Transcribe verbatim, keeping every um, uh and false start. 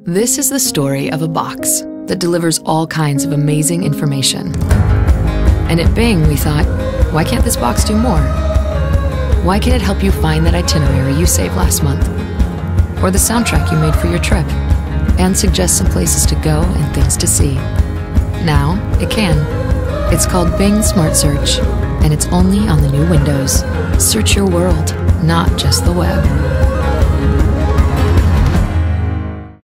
This is the story of a box that delivers all kinds of amazing information. And at Bing, we thought, why can't this box do more? Why can't it help you find that itinerary you saved last month? Or the soundtrack you made for your trip? And suggest some places to go and things to see. Now, it can. It's called Bing Smart Search, and it's only on the new Windows. Search your world, not just the web.